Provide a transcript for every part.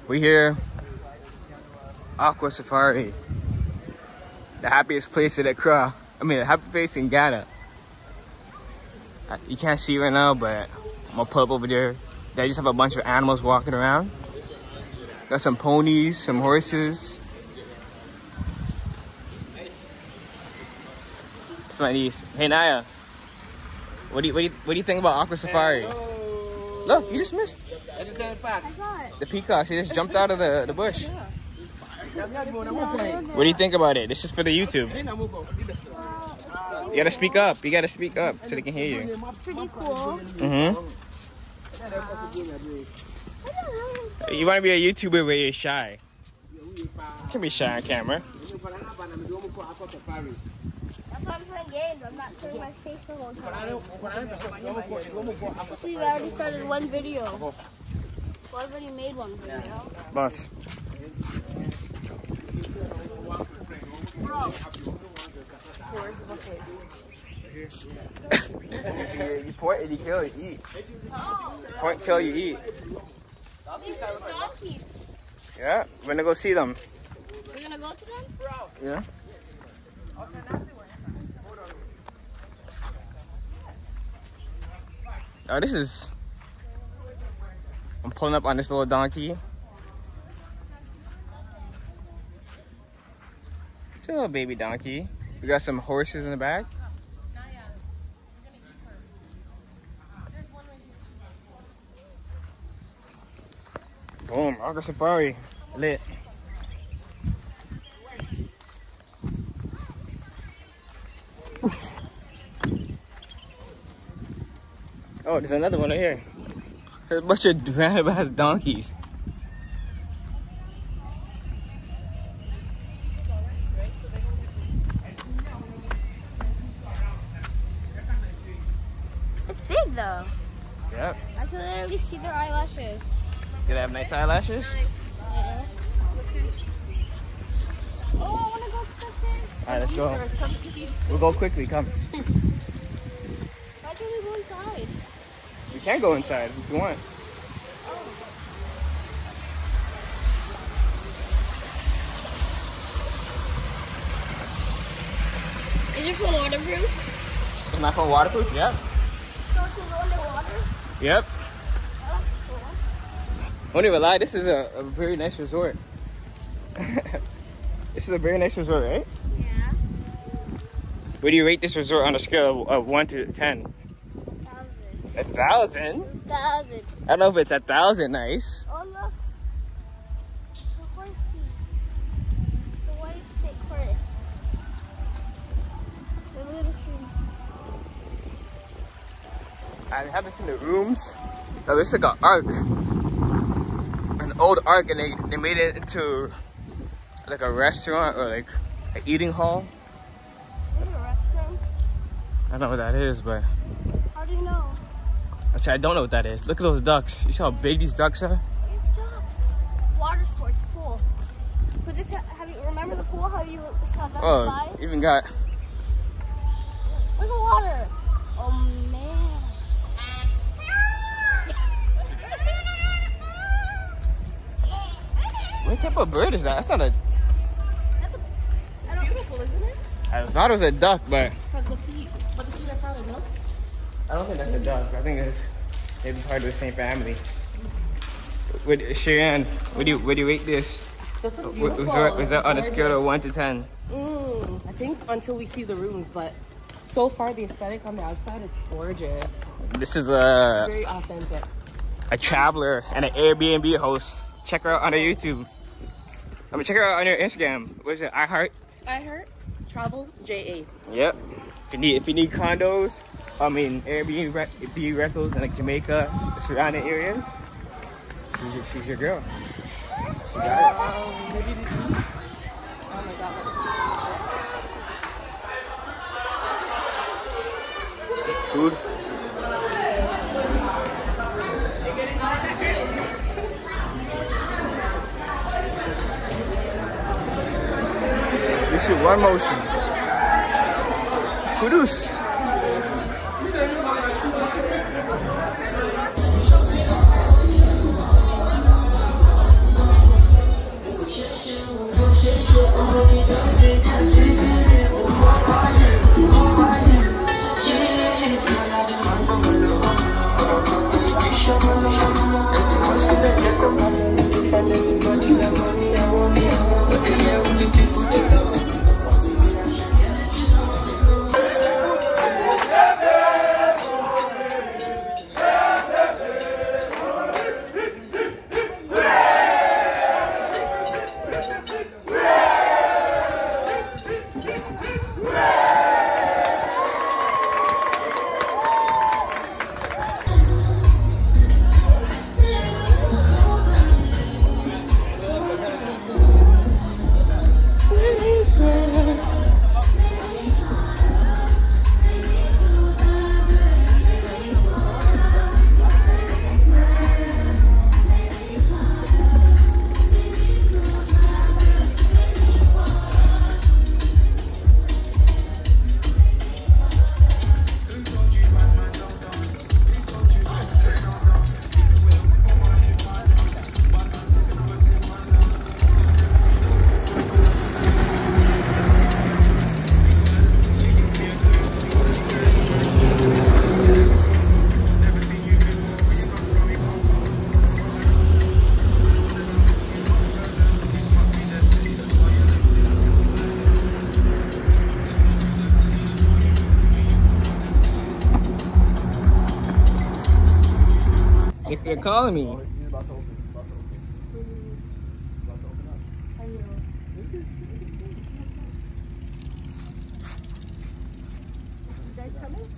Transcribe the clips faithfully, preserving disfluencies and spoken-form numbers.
We here, Aqua Safari, the happiest place in Accra. I mean, the happiest place in Ghana. You can't see right now, but I'm gonna pull up over there. They just have a bunch of animals walking around. Got some ponies, some horses. It's my niece. Hey Naya, what do you what do you what do you think about Aqua Safari? Hello. Look, you just missed. I just said facts. I saw it. The peacocks. They just jumped out of the the bush. What do you think about it? This is for the YouTube. You gotta speak up. You gotta speak up so they can hear you. It's pretty cool. Mm-hmm. Uh, you wanna be a YouTuber where you're shy. You can be shy on camera. That's why I'm playing games. I'm not showing my face the whole time. See, we already started one video. We already made one video. Boss. You point and you kill, you eat. Point, kill, you eat. These are donkeys. Yeah, we're gonna go see them. We're gonna go to them? Yeah. Oh, this is... I'm pulling up on this little donkey. It's a little baby donkey. We got some horses in the back. Boom, Aqua Safari, lit. Oh, there's another one right here. There's a bunch of random ass donkeys. It's big though. Yep. I can literally see their eyelashes. Do they have nice eyelashes? Yeah. Oh, I want to go to the fish. Alright, let's go. We'll go quickly, come. Why can't we go inside? You can go inside if you want. Is your phone waterproof? Is my phone waterproof? Yep. So it can go underwater? Yep. Oh, that's cool. Won't even lie, this is a, a very nice resort. This is a very nice resort, right? Yeah. What do you rate this resort on a scale of, of one to ten? Thousand. A thousand? Thousand. I don't know if it's a thousand nice. Oh look. It's a horsey. It's a white thick horse. Look at this room. I haven't seen the rooms. Oh, this is like an ark. An old ark, and they, they made it into like a restaurant or like an eating hall. Is it a restaurant? I don't know what that is, but How do you know? actually I don't know what that is. Look at those ducks. You see how big these ducks are? There's ducks. Water sports pool. Could you t have you remember the pool? How you saw that Oh, slide? even got. Where's the water? Oh man. What type of bird is that? That's not a. That's a, I don't, beautiful, isn't it? I thought it was a duck, but Because the feet. But the feet are probably no. I don't think that's a duck. I think it's maybe part of the same family. What, Cheyenne, what do you what do you rate this? This is Was beautiful. that, was that on a It's scale of gorgeous. one to ten? Mm, I think until we see the rooms, but so far the aesthetic on the outside, it's gorgeous. This is a Very authentic. a traveler and an Airbnb host. Check her out on her YouTube. I mean, check her out on her Instagram. What is it? iHeart. I heard Travel J A. Yep. If you need if you need condos, I mean Airbnb rent, rentals in like Jamaica, the surrounding areas. She's your, she's your girl. She got it. Um, maybe the Oh my god. Food. This is one motion. Kudus. calling me. Oh, it's about to open. It's about to open. It's about to open up. I know. You guys coming?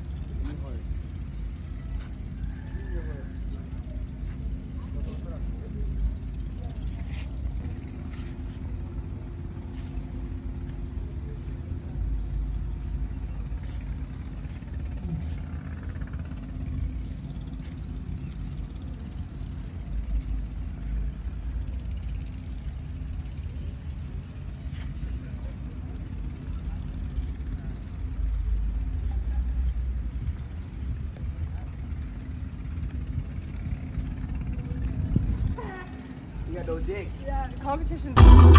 You got no dick. Yeah, competition.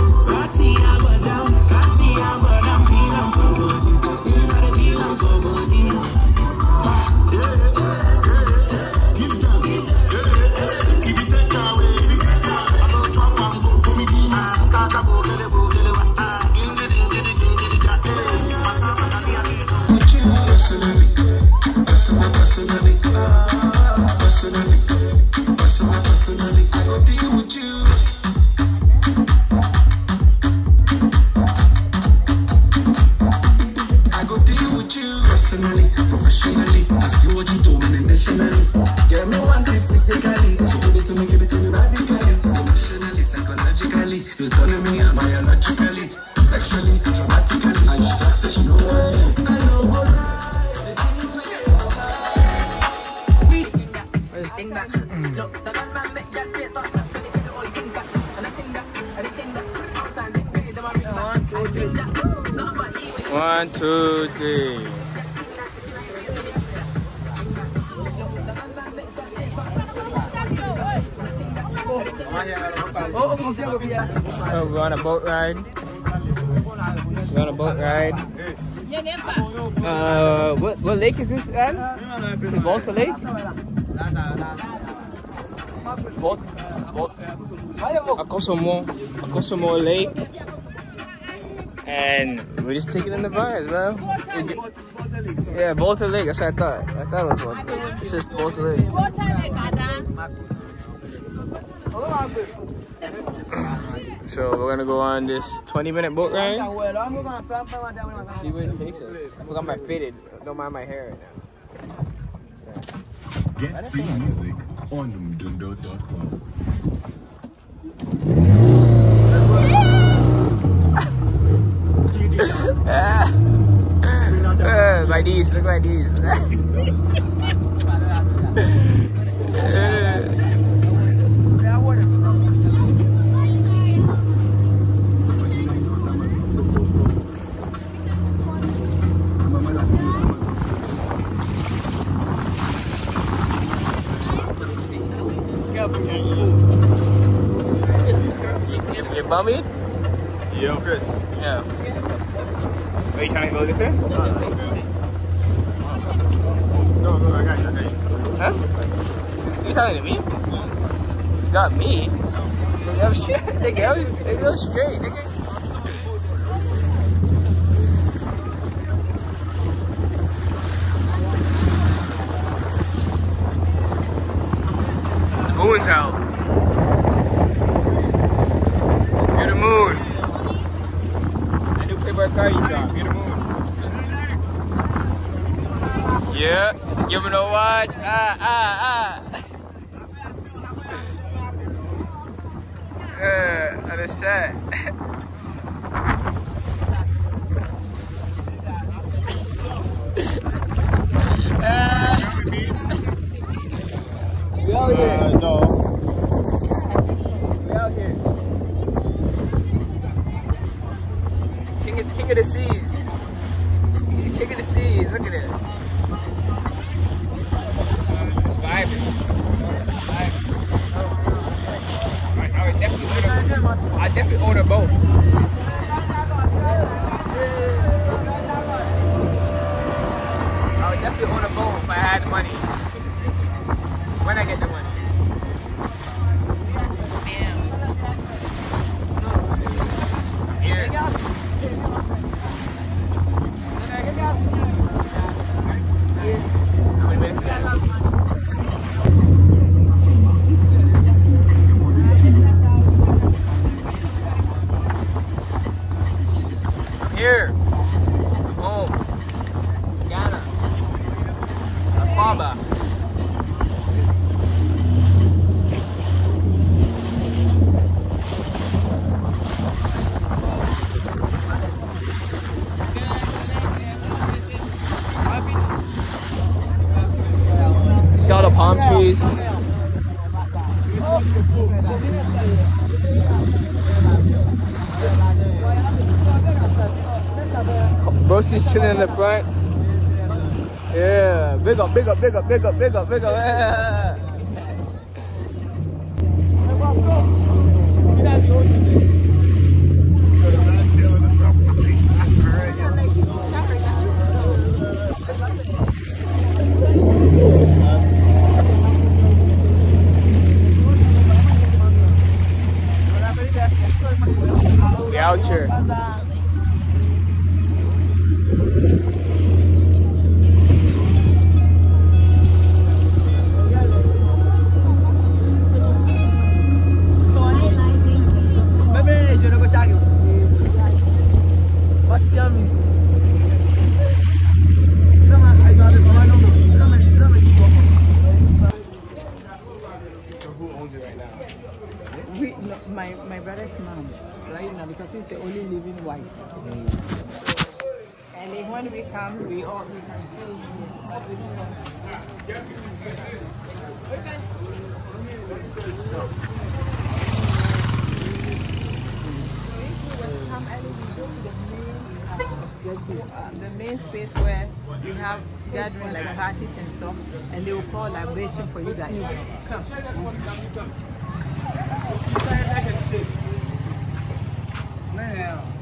Professionally, I see what you do intentionally. Girl, me want it physically, so give it to me, give it to me radically. Emotionally, psychologically, you turning me on biologically, sexually, dramatically. And she talks, so she know what I am. I know what One, two, three. So we're on a boat ride. We're on a boat ride. Uh, what what lake is this, Ann? Is it Volta Lake? Volt, Volt, Akosomo, Akosomo Lake. And we're just taking in the vibes, man. Yeah, Volta Lake. That's what I thought. I thought it was Volta Lake. It's just Volta Lake. So we're gonna go on this twenty minute boat ride. See where it takes us. I forgot my fitted. Don't mind my hair right now. Get free music on mdundo dot com. uh, like these, look like these. You bummy? Yeah, Chris. Yeah. Are you trying to go this way? No, no, I got you, I got you. Huh? You talking to me? You got me? Nigga, I'm straight. Nigga, I'm go straight, nigga. The moon's out. You're the moon. I new Playboy car you got. You're the moon. Yeah, give me no watch. Ah, ah, ah. uh, on the set. uh, we out here. Uh, no. We out here. King of, king of the seas. King of the seas. Look at it. It's vibing. It's vibing. I, I would definitely order. I definitely order both. I would definitely order both if I had the money. When I get the money. Brosy's chilling in the front. Yeah, big up, big up, big up, big up, big up, big up. Yeah. We out here. We, no, my, my brother's mom, right now, because he's the only living wife. Mm. And then when we come, we all we can stay here. But we don't want come early, we go to the main, uh, the main space where we have gathering like parties and stuff, and they will call liberation for you guys. Come. Man.